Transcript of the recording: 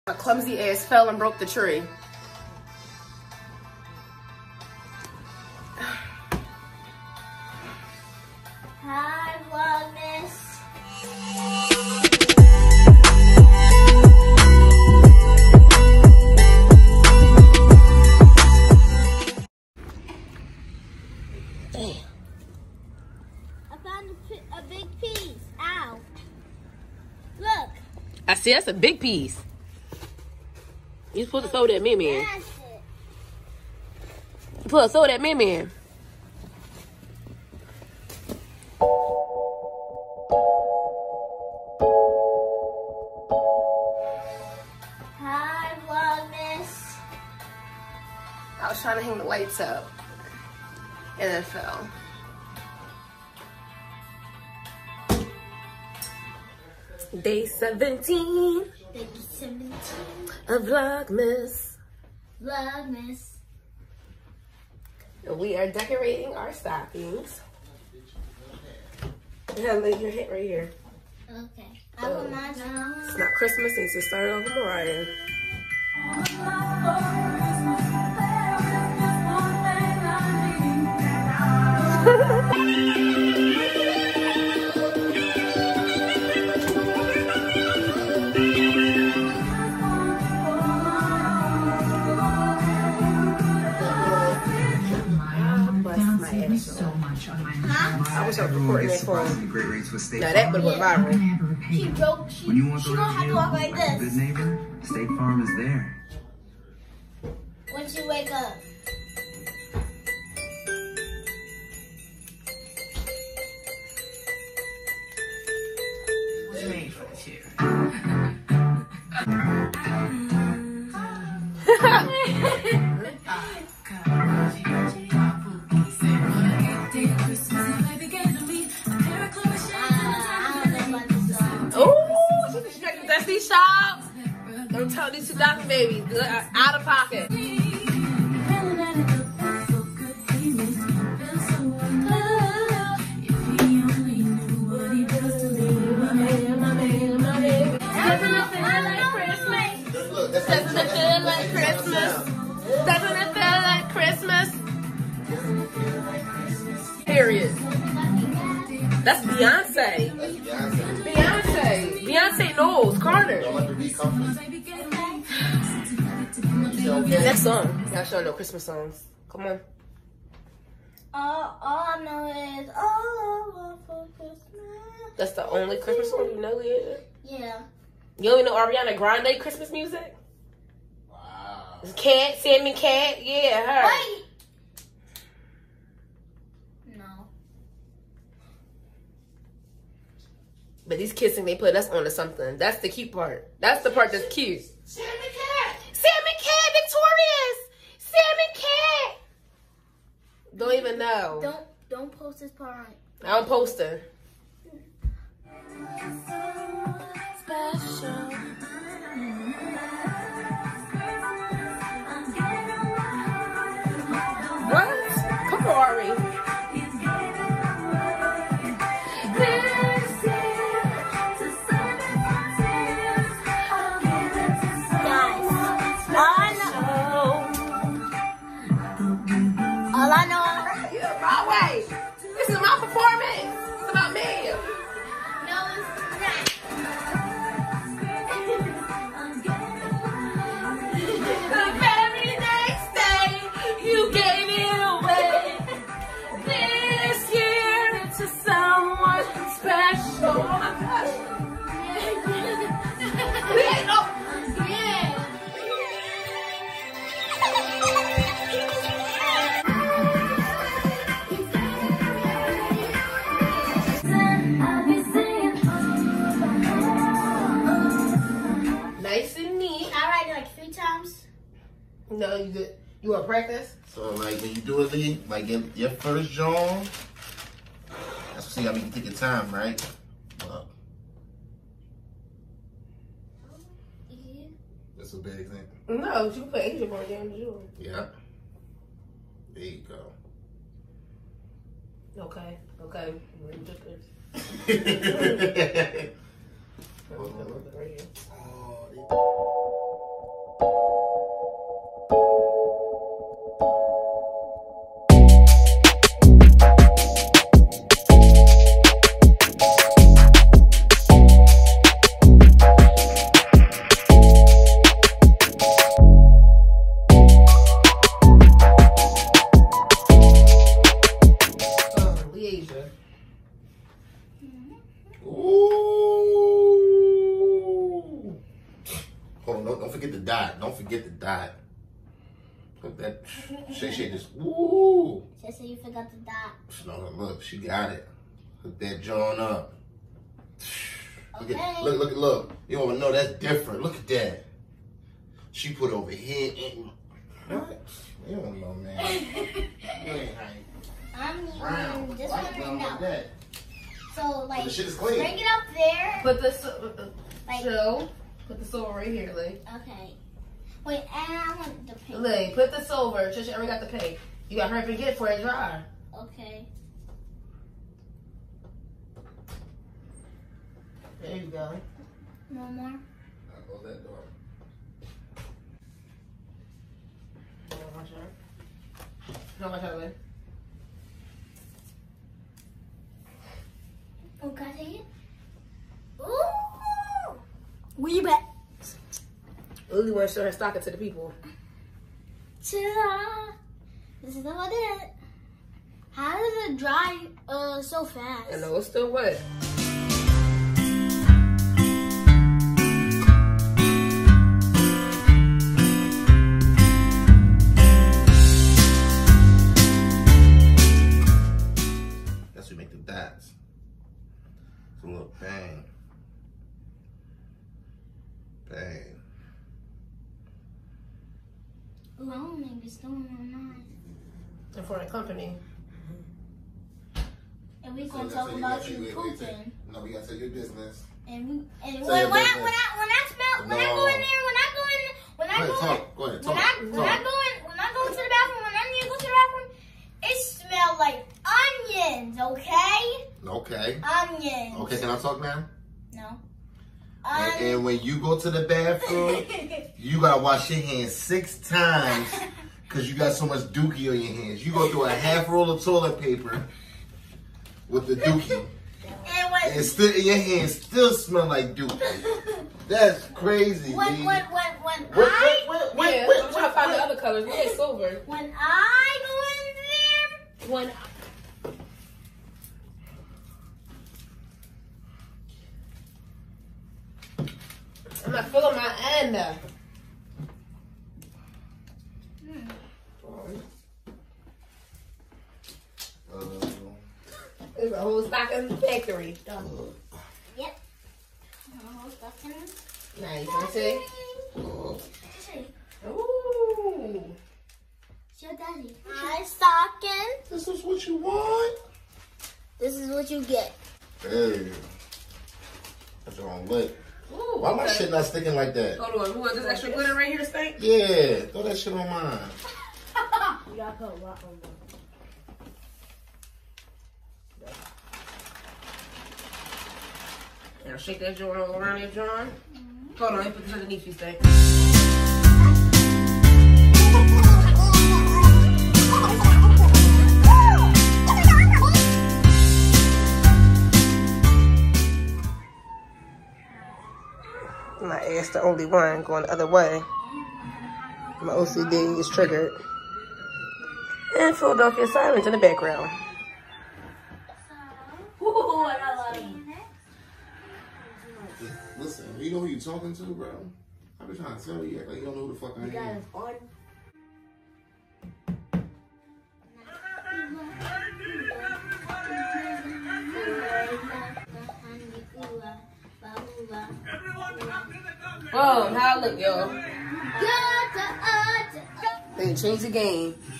My clumsy ass fell and broke the tree. Hi, Vlogmas. I found a big piece. Ow. Look. I see, that's a big piece. You supposed to throw that man. You supposed to throw that man. Hi, Vlogmas. I was trying to hang the lights up, and it fell. Day 17. Day 17. Of Vlogmas. Vlogmas. We are decorating our stockings. You have like your head right here. Okay. I will not know. It's not Christmas, it needs to start off with Mariah. I wish I was recording that for him. Now that would have been viral. She broke. She gonna have to walk like this. Good neighbor, State Farm is there. When she wake up. What's made for the chair? Shop. Don't tell these 2,000 babies. Out of pocket. Doesn't it feel like Christmas? Doesn't it feel like Christmas? Period. That's Beyonce. Beyonce knows Carter. Next song. Y'all sure know Christmas songs. Come on. All I know is all I want for Christmas. That's the only Christmas song you know, LeeAsia? Yeah. You don't even know Ariana Grande Christmas music? Wow. Cat, Sammy Cat, yeah, her. Wait. No. But these kids think they put us onto something. That's the cute part. That's the part that's cute. Sammy Cat. Sammy Cat, Victorious. Sammy Cat. Don't even know. Don't post this part. I don't post her. Special. What? Come on, Ari. All I know. Yeah, my way. This is my performance. It's about me. No, it's not. The very next day, you gave it away. This year, to someone special. Oh my gosh. Nice and neat. I write it like 3 times. No, you good. You want to practice? So like when you do it, Lee, like in your first joint, that's what you gotta take your time, right? Well, that's a big thing. No, you can put Asia on down the jewel. Yeah. There you go. Okay. Right here. Oh, don't forget the dot. Don't forget the dot. Look that. Shay just. Woo. Just so you forgot the dot. No, look, she got it. Hook that joint up. Okay. Look. You don't know that's different. Look at that. She put over here. What? You don't know, man. You ain't right. I'm using this one right now. That. So, like, the shit is clean. bring it up there. Put the Like, put the silver right here, Lee. okay. Wait, and I want the pink. Lee, put the silver. Trisha already got the pink. You got to hurry up and get it before it dry. Okay. There you go. No more. I'll close that door. How much are they? Oh, can I take it? Ooh! Where you at? Lily wants to show her stocking to the people. Ta-da! This is how I did it. How does it dry so fast? I know it's still wet. That's what make the dots. So look, bang. Bang. Ooh, I want to make this going on mine. And for the company. And we gonna talk about you pooping. No, we gotta tell your business. And when I Say smell, your when business. I go in there, when I go Go ahead, talk. when I go to the bathroom, when I need to go to the bathroom, it smells like onions. Okay. Okay. Onions. Okay, can I talk now? No. And when you go to the bathroom, you gotta wash your hands 6 times because you got so much dookie on your hands. You go through a half roll of toilet paper with the dookie. And still, your hands still smell like dookie. That's crazy. When Yeah, I'm trying to find the other colors. We ain't silver. when I go in there, When I'm not feeling my end. There's a whole stocking factory. yep. Nice, let me see. Ooh. It's your daddy. Hi, stocking. This is what you want? This is what you get. Hey. That's your own lit. Ooh, Why my okay. shit not sticking like that? Hold on, you want this extra glitter right here, Stink? Yeah, throw that shit on mine. You gotta put a lot on them. Now shake that joint all around your John. Hold on, let me put this underneath you, Stink. My ass the only one going the other way. My OCD is triggered. And Philadelphia Sirens in the background. Ooh, I got a lot of them. Listen, you know who you talking to, bro? I've been trying to tell you, like you don't know who the fuck I am. on. Boom, how it look, y'all? They changed the game.